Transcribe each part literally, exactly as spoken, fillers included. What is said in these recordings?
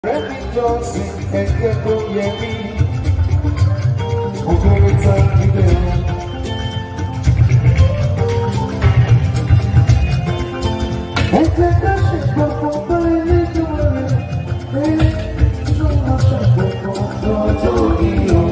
Remy Johnson, ẹ̀jẹ̀ tó yẹ mí, ògbóni tá níbẹ̀ o. Ẹ̀jẹ̀ ká ṣe gbọ̀ngàn bá ilé ìjọba rẹ̀, ẹ̀ tó máa ṣàgbọ̀ngàn lọ́jọ́ òní o.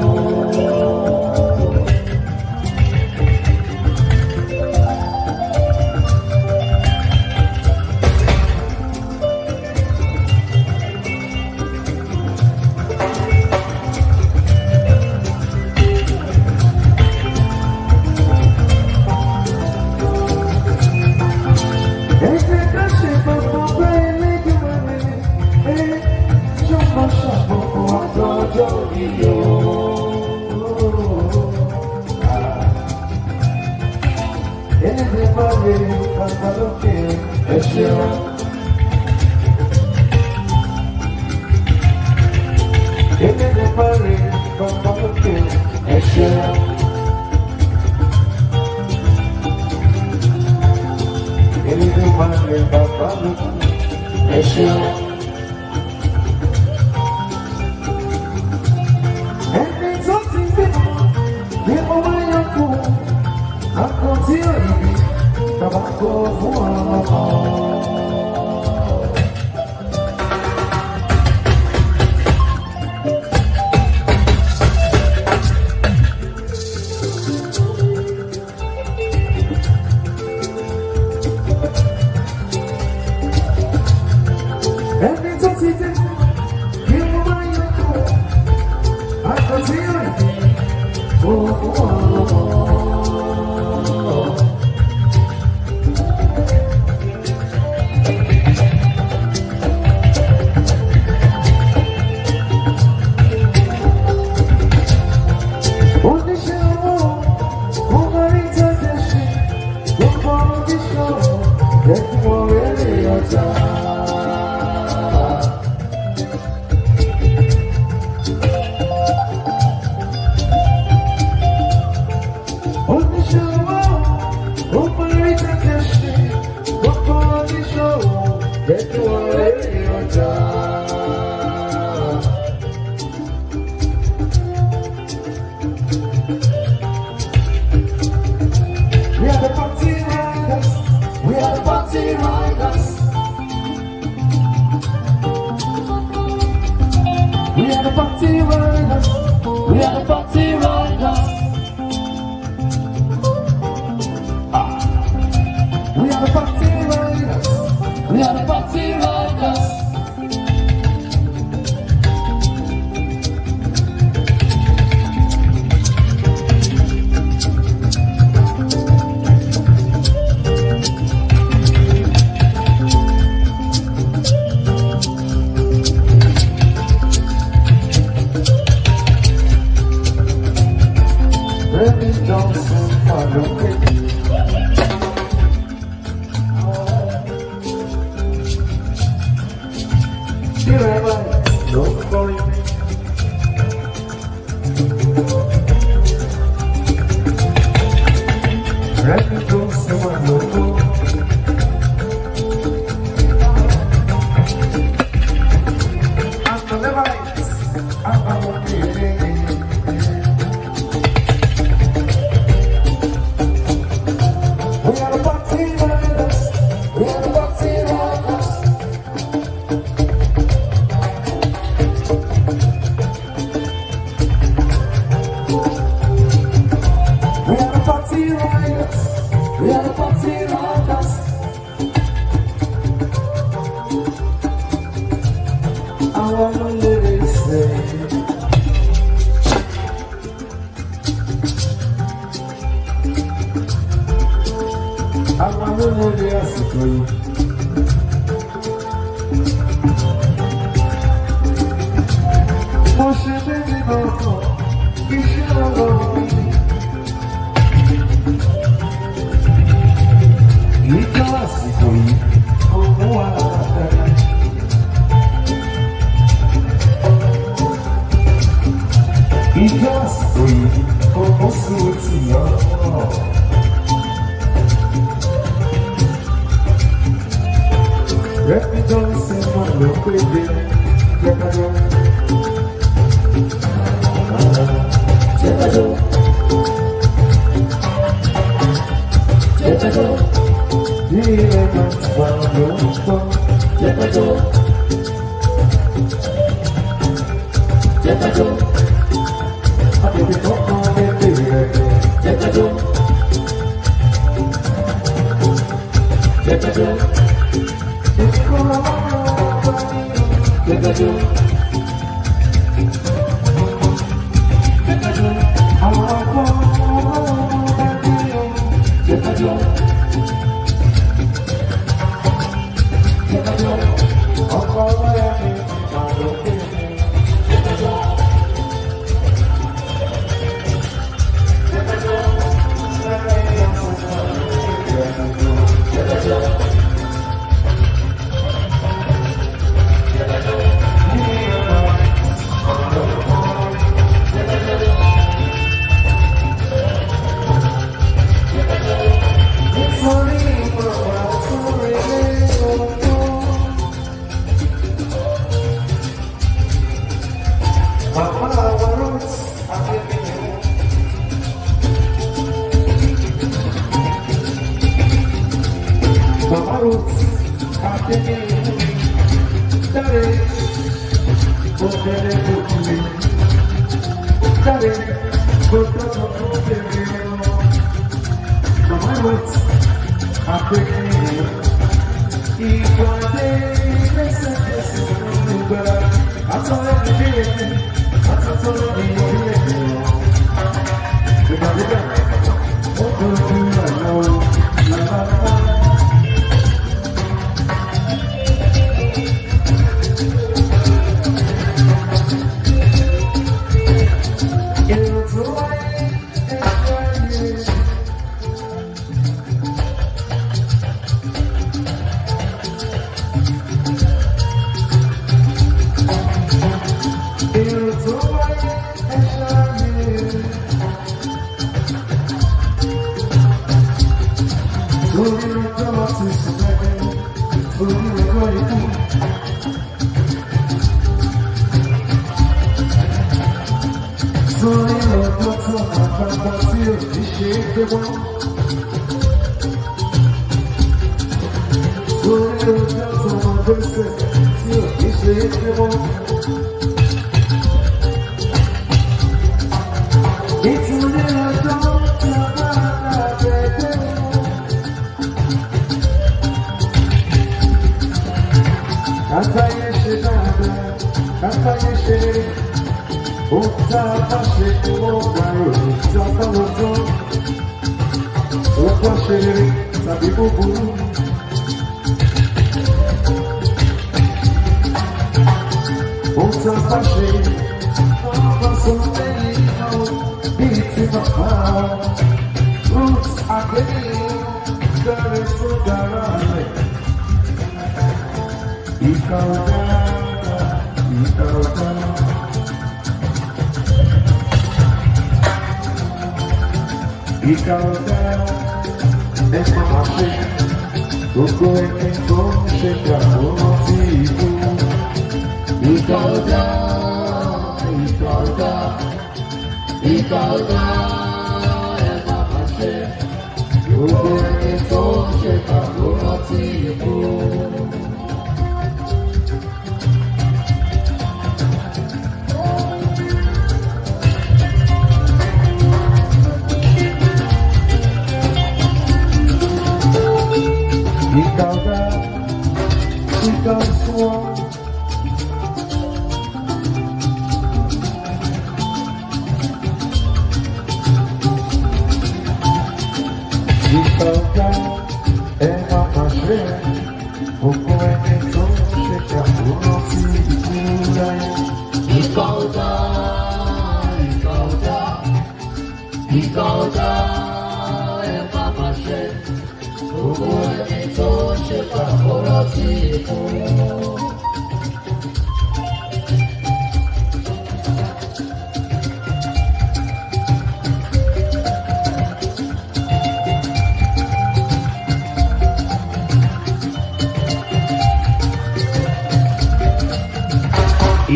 Remy Johnson, my little baby.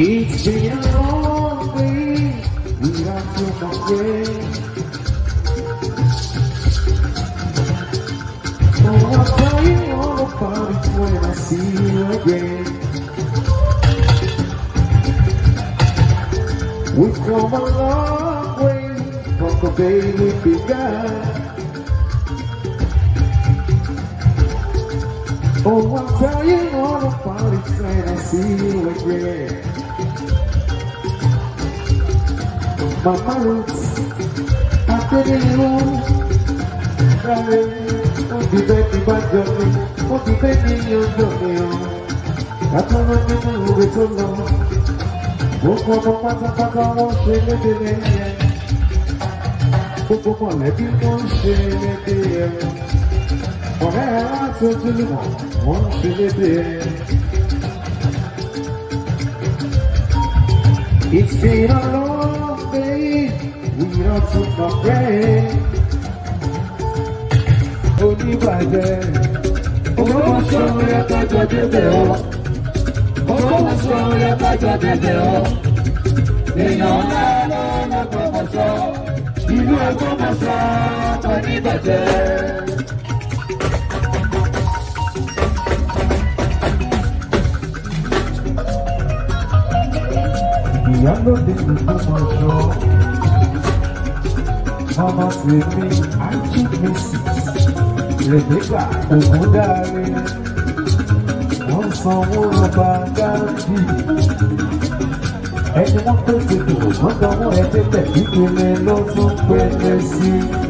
It's been a long day without you, my friend. Oh, I'll tell you all about it when I see you again. We've come a long way from the day we began. Oh, I'll tell you all about it when I see you again. Mama roots, I tell you, darling. Di beti bajoni, o di beti yondoni o. Katono nínú ìwé tó lọ, gbogbo ọmọ pátápátá wọ́n ṣe lédè lẹ́yìn ẹ̀. Gbogbo mọ̀lẹ́bí wọ́n ṣe lédè ẹ̀. Ọ̀rẹ́ ẹ̀ láti ojúlùmọ̀ wọ́n ṣe lédè ẹ̀. It's been a long day without you, my friend. Oníbàjẹ́ Ògbómọ̀ṣọ́ yẹ kájọ débẹ̀ ọ́ Ògbómọ̀ṣọ́ yẹ kájọ débẹ̀ ọ́ èèyàn ńlá lọ́nà Ògbómọ̀ṣọ́ ìlú Ògbómọ̀ṣọ́ oníbàjẹ́. Ìyálóde Ògbómọ̀ṣọ́ mama tèmi àìjí mèsì. Rebecca Ògúndáre wọ́n sanwó lọ́ba gáàsì ẹni wọ́n pè tètè wọ́n sanwó ẹ̀ẹ́dẹ́gbẹ̀ ìpele ló tún pèlè sí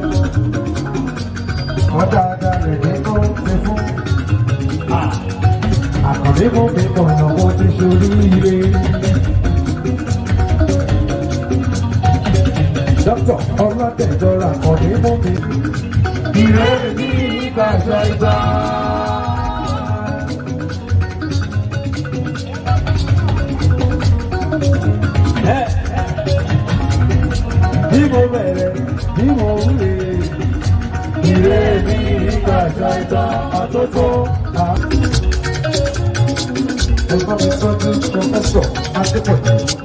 wọ́n dáadáa rẹ̀ nínú ṣe fún àkàndé mú mi kọ̀ọ̀nà mo ti ṣoríire. Dókítà Ọlọ́dẹ̀jọra àkàndé mú mi ìrẹ́lẹ̀ ní ìgbàjọ ìgbà. Bí mo bẹ̀rẹ̀, bí mo wúre, ìrẹ́lẹ̀ ní ìgbàjọ ìgbà àtótó. Ẹ̀fọ́ mi sọ́jú Pọfẹ́sọ̀ Adépọ̀jù.